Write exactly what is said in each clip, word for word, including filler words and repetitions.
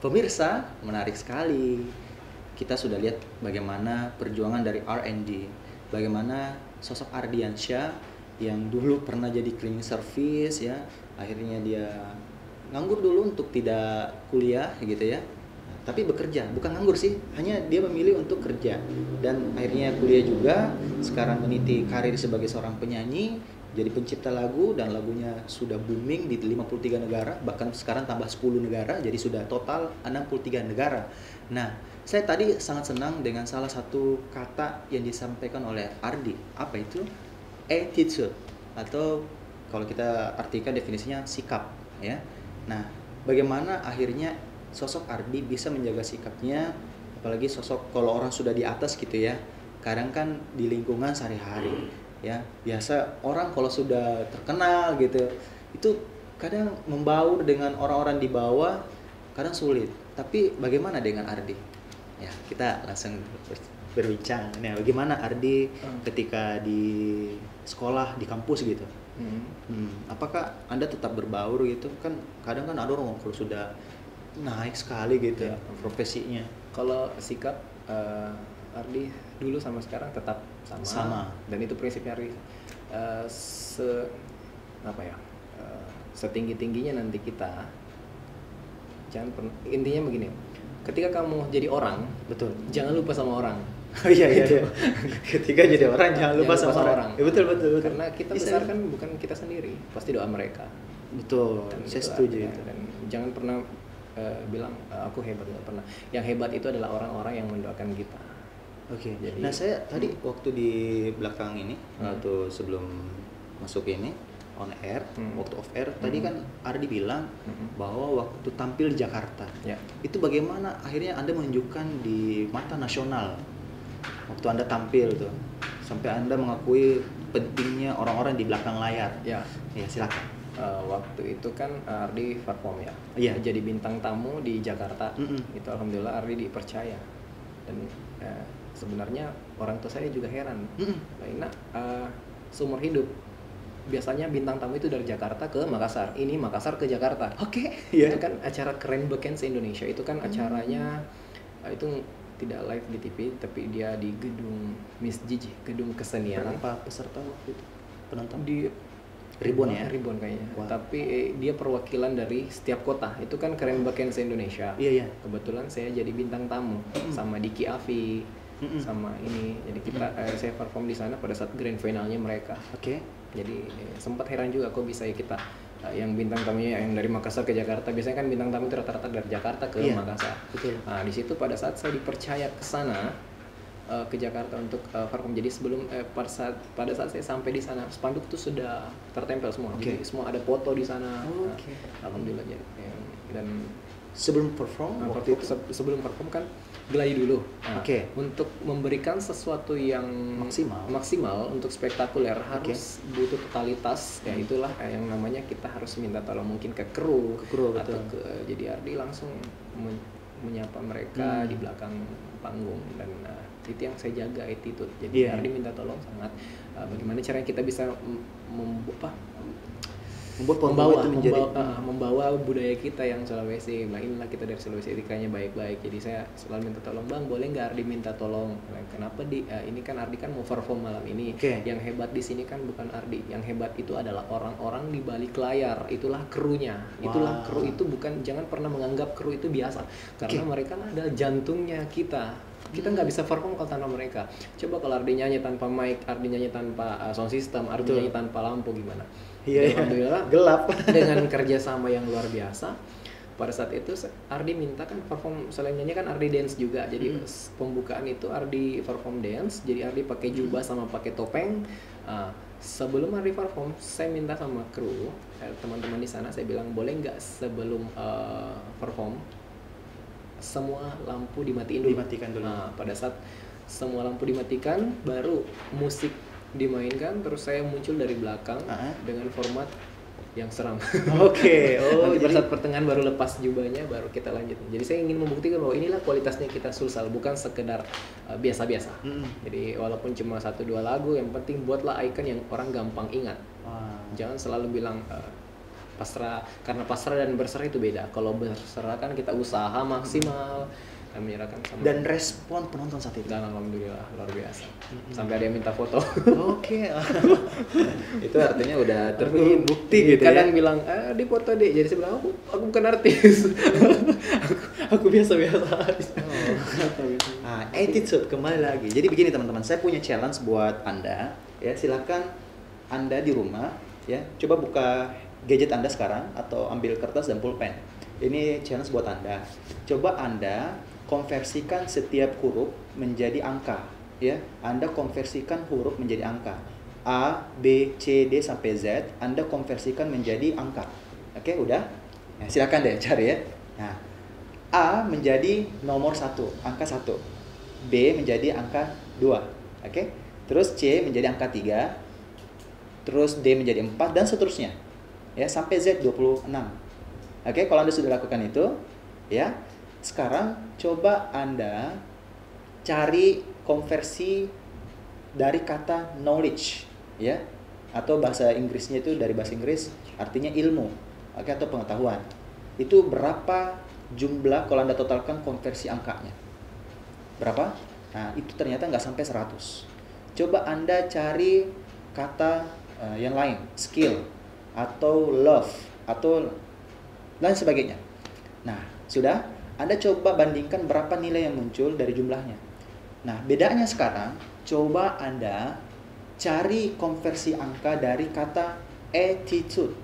Pemirsa, menarik sekali. Kita sudah lihat bagaimana perjuangan dari R and D, bagaimana sosok Ardiansyah yang dulu pernah jadi cleaning service ya, akhirnya dia nganggur dulu untuk tidak kuliah gitu ya. Tapi bekerja, bukan nganggur sih, hanya dia memilih untuk kerja dan akhirnya kuliah juga. Sekarang meniti karir sebagai seorang penyanyi, jadi pencipta lagu dan lagunya sudah booming di lima puluh tiga negara, bahkan sekarang tambah sepuluh negara, jadi sudah total enam puluh tiga negara. Nah, saya tadi sangat senang dengan salah satu kata yang disampaikan oleh Ardi. Apa itu? Attitude, atau kalau kita artikan definisinya sikap ya. Nah, bagaimana akhirnya sosok Ardi bisa menjaga sikapnya, apalagi sosok kalau orang sudah di atas gitu ya. Kadang kan di lingkungan sehari-hari ya, biasa orang kalau sudah terkenal gitu itu kadang membaur dengan orang-orang di bawah, kadang sulit. Tapi bagaimana dengan Ardi? Ya, kita langsung berbincang. Nah, bagaimana Ardi hmm. ketika di sekolah, di kampus gitu? Hmm. Hmm. Apakah Anda tetap berbaur gitu? Kan kadang kan ada orang kalau sudah naik sekali gitu ya profesinya. Kalau sikap uh, Ardi dulu sama sekarang tetap sama, sama. Dan itu prinsipnya Ardi uh, se apa ya uh, setinggi tingginya nanti kita jangan pernah, intinya begini, ketika kamu jadi orang, betul, jangan lupa sama orang. Oh iya iya, iya. Ketika jadi orang jangan lupa, jangan lupa sama, sama orang, orang. Ya, betul, betul betul karena kita Bisa. besar kan bukan kita sendiri, pasti doa mereka. Betul, dan saya setuju itu. Dan jangan pernah uh, bilang uh, aku hebat, nggak pernah. Yang hebat itu adalah orang-orang yang mendoakan kita. Oke. Okay. Jadi, nah saya tadi hmm. waktu di belakang ini hmm. atau sebelum masuk ini on air, hmm. waktu off air, hmm. tadi kan Ardi bilang hmm. bahwa waktu tampil di Jakarta, ya. itu bagaimana akhirnya Anda menunjukkan di mata nasional waktu Anda tampil tuh, sampai Anda mengakui pentingnya orang-orang di belakang layar. Ya, ya silakan. Uh, waktu itu kan Ardi perform ya, yeah. jadi bintang tamu di Jakarta. Mm-mm. Itu alhamdulillah Ardi dipercaya dan uh, sebenarnya orang tua saya juga heran. Nah, uh, seumur hidup biasanya bintang tamu itu dari Jakarta ke Makassar, ini Makassar ke Jakarta. Oke. Okay. Yeah. Itu kan acara keren beken se-Indonesia. Itu kan acaranya uh, itu tidak live di T V, tapi dia di gedung Miss Gigi, gedung kesenian. Berapa peserta waktu itu? Penonton? Di ribuan ya? Ribuan kayaknya. Wow. Tapi eh, dia perwakilan dari setiap kota. Itu kan keren beken se-Indonesia. Iya, iya. Kebetulan saya jadi bintang tamu mm-hmm. sama Diki Afi, mm-hmm. sama ini. Jadi kita mm-hmm. eh, saya perform di sana pada saat grand finalnya mereka. Oke. Okay. Jadi eh, sempat heran juga kok bisa ya kita eh, yang bintang tamunya yang dari Makassar ke Jakarta. Biasanya kan bintang tamu itu rata-rata dari Jakarta ke iya, Makassar. Betul. Nah, di situ pada saat saya dipercaya ke sana uh, ke Jakarta untuk uh, perform. Jadi sebelum eh, pada saat pada saat saya sampai di sana, spanduk tuh sudah tertempel semua. Okay. Jadi semua ada foto di sana. Oh, okay. Nah, alhamdulillah jadi dan sebelum perform, nah, waktu perform, itu sebelum perform kan geladi dulu. Nah, Oke. Okay. Untuk memberikan sesuatu yang maksimal, maksimal untuk spektakuler harus okay. butuh totalitas. Hmm. Ya itulah yang namanya kita harus minta tolong mungkin ke kru, ke kru atau betul. ke jadi Ardi langsung men- menyapa mereka hmm. di belakang panggung dan uh, itu yang saya jaga attitude. Jadi yeah. Ardi minta tolong sangat uh, bagaimana caranya kita bisa mem- apa membuat membawa itu menjadi membawa, uh, membawa budaya kita yang Sulawesi. Nah, inilah kita dari Sulawesi, etikanya baik-baik. Jadi saya selalu minta tolong, Bang, boleh nggak Ardi minta tolong? Nah, kenapa di uh, ini kan Ardi kan mau perform malam ini. Okay. Yang hebat di sini kan bukan Ardi, yang hebat itu adalah orang-orang di balik layar. Itulah krunya. Wow. Itulah kru itu bukan, jangan pernah menganggap kru itu biasa. Karena okay. mereka adalah jantungnya kita. Kita nggak bisa perform kalau tanpa mereka. Coba kalau Ardi nyanyi tanpa mic, Ardi nyanyi tanpa uh, sound system, Ardi Betul. nyanyi tanpa lampu, gimana? Iya, alhamdulillah gelap. Dengan kerjasama yang luar biasa. Pada saat itu Ardi minta kan perform, selain nyanyi kan Ardi dance juga. Jadi hmm. pembukaan itu Ardi perform dance. Jadi Ardi pakai jubah sama pakai topeng. Uh, sebelum Ardi perform, saya minta sama kru, eh, teman-teman di sana, saya bilang boleh nggak sebelum uh, perform semua lampu dimatiin dulu. Dimatikan dulu. Nah, pada saat semua lampu dimatikan, baru musik dimainkan, terus saya muncul dari belakang uh-huh. dengan format yang seram. Oke. Okay. Oh, nanti jadi... pada saat pertengahan baru lepas jubahnya, baru kita lanjut. Jadi saya ingin membuktikan bahwa inilah kualitasnya kita Sulsel, bukan sekedar uh, biasa-biasa. Mm-hmm. Jadi walaupun cuma satu dua lagu, yang penting buatlah icon yang orang gampang ingat. Wow. Jangan selalu bilang uh, pasrah, karena pasrah dan berserah itu beda. Kalau berserah kan kita usaha maksimal dan menyerahkan sama Dan respon penonton saat itu. dan alhamdulillah luar biasa. Sampai ada yang minta foto. Oke. Itu artinya udah terbukti gitu Kadang ya. bilang, "Ah, di foto Dek." Jadi saya bilang, "Aku aku bukan artis." aku aku biasa-biasa aja. Nah, attitude kembali lagi. Jadi begini teman-teman, saya punya challenge buat Anda. Ya, silakan Anda di rumah ya, coba buka gadget Anda sekarang atau ambil kertas dan pulpen. Ini challenge buat Anda. Coba Anda konversikan setiap huruf menjadi angka, ya. Anda konversikan huruf menjadi angka. A, B, C, D sampai Z, Anda konversikan menjadi angka. Oke, udah? Nah, silakan deh cari ya. Nah, A menjadi nomor satu, angka satu. B menjadi angka dua. Oke? Terus C menjadi angka tiga. Terus D menjadi empat dan seterusnya. Ya, sampai Z dua puluh enam. Oke, kalau Anda sudah lakukan itu, ya. Sekarang coba Anda cari konversi dari kata knowledge, ya. Atau bahasa Inggrisnya itu dari bahasa Inggris artinya ilmu, oke, atau pengetahuan. Itu berapa jumlah kalau Anda totalkan konversi angkanya? Berapa? Nah, itu ternyata nggak sampai seratus. Coba Anda cari kata uh, yang lain, skill atau love atau lain sebagainya. Nah, sudah? Anda coba bandingkan berapa nilai yang muncul dari jumlahnya. Nah, bedanya sekarang, coba Anda cari konversi angka dari kata attitude.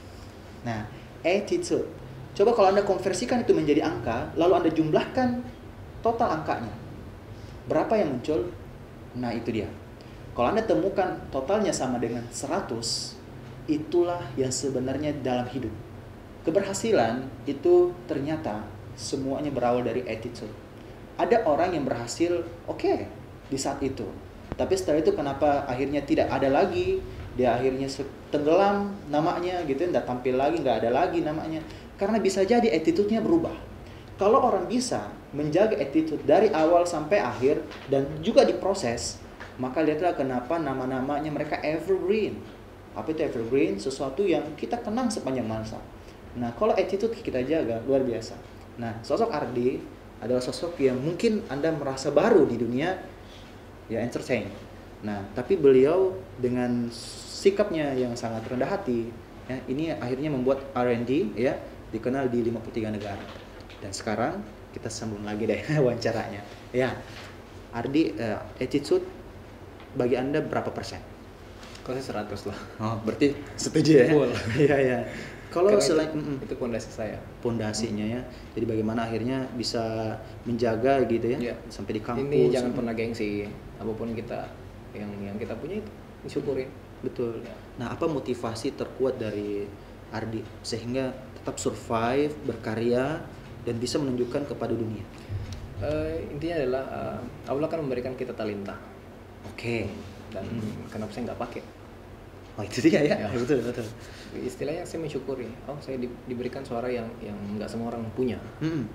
Nah, attitude. Coba kalau Anda konversikan itu menjadi angka, lalu Anda jumlahkan total angkanya. Berapa yang muncul? Nah, itu dia. Kalau Anda temukan totalnya sama dengan seratus, itulah yang sebenarnya dalam hidup. Keberhasilan itu ternyata semuanya berawal dari attitude. Ada orang yang berhasil, oke, okay, di saat itu. Tapi setelah itu kenapa akhirnya tidak ada lagi? Dia akhirnya tenggelam namanya gitu, nggak tampil lagi, nggak ada lagi namanya. Karena bisa jadi attitude-nya berubah. Kalau orang bisa menjaga attitude dari awal sampai akhir dan juga diproses, maka lihatlah kenapa nama-namanya mereka evergreen. Apa itu evergreen? Sesuatu yang kita kenang sepanjang masa. Nah, kalau attitude kita jaga, luar biasa. Nah, sosok Ardi adalah sosok yang mungkin Anda merasa baru di dunia ya entertain. Nah, tapi beliau dengan sikapnya yang sangat rendah hati, ya, ini akhirnya membuat R and D ya dikenal di lima puluh tiga negara. Dan sekarang kita sambung lagi deh wawancaranya. Ya, Ardi, uh, attitude bagi Anda berapa persen? Kalau saya seratus lah. Oh, berarti setuju ya? Iya, iya. Kalau selain itu, itu pondasi saya. Pondasinya ya. Jadi bagaimana akhirnya bisa menjaga gitu ya, ya. Sampai di kampus. Ini jangan pernah gengsi. Apapun kita yang yang kita punya itu disyukurin. Betul. Ya. Nah, apa motivasi terkuat dari Ardi sehingga tetap survive, berkarya dan bisa menunjukkan kepada dunia? Uh, intinya adalah uh, Allah kan memberikan kita talenta. Oke. Okay. Dan hmm. kenapa saya nggak pakai? Oh, itu dia ya. Ya. Betul, betul. Istilahnya saya mensyukuri. Oh, saya di, diberikan suara yang yang nggak semua orang punya. Hmm.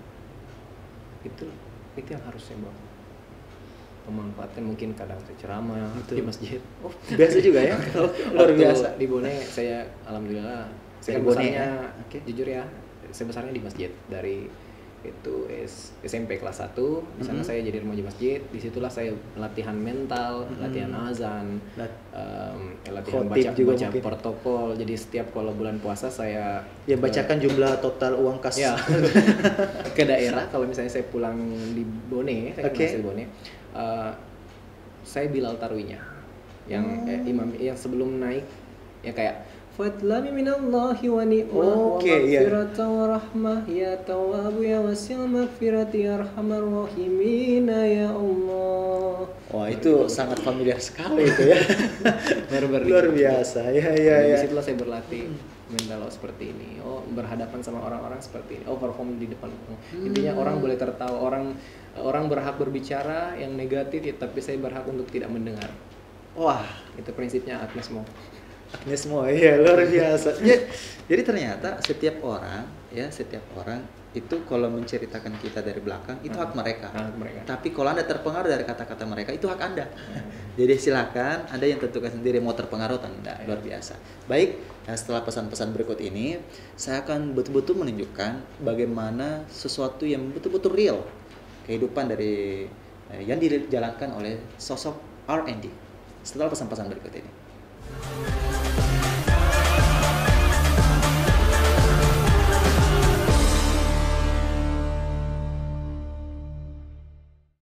Itu itu yang harus saya bawa. Memanfaatkan, mungkin kadang saya ceramah betul. Di masjid. Oh, biasa juga ya. Luar biasa. Di Bone saya alhamdulillah saya besarnya okay. Jujur ya, saya besarnya di masjid dari itu S M P kelas satu. Di sana mm-hmm. saya jadi remaja masjid. Disitulah saya latihan mental, mm-hmm. latihan azan, Lat- um, latihan baca baca mungkin. Protokol. Jadi setiap kalau bulan puasa saya ya bacakan ke, jumlah total uang kas ya, ke daerah. Kalau misalnya saya pulang di Bone, saya okay. masih di Bone, uh, saya Bilal Tarwinya yang oh. eh, imam yang sebelum naik ya kayak Fadlami minallahi wa ni'mah okay, wa maghfiratan yeah. wa rahmah ya tawwabu ya wasil maghfirati ya arhamar rahimin ya Allah. Wah, itu sangat familiar sekali itu ya. Luar biasa. Ya ya ya. Di situlah saya berlatih mental seperti ini. Oh, berhadapan sama orang-orang seperti ini. Oh, perform di depan. Hmm. Intinya orang boleh tertawa, orang orang berhak berbicara yang negatif ya, tapi saya berhak untuk tidak mendengar. Wah, itu prinsipnya Agnes Mo. Agnes Mo, ya luar biasa. Ya, jadi ternyata setiap orang, ya setiap orang itu kalau menceritakan kita dari belakang itu hak mereka. Hak mereka. Tapi kalau Anda terpengaruh dari kata-kata mereka itu hak Anda. Jadi silakan Anda yang tentukan sendiri mau terpengaruh atau tidak. Luar biasa. Baik, nah setelah pesan-pesan berikut ini saya akan betul-betul menunjukkan bagaimana sesuatu yang betul-betul real kehidupan dari eh, yang dijalankan oleh sosok R and D setelah pesan-pesan berikut ini.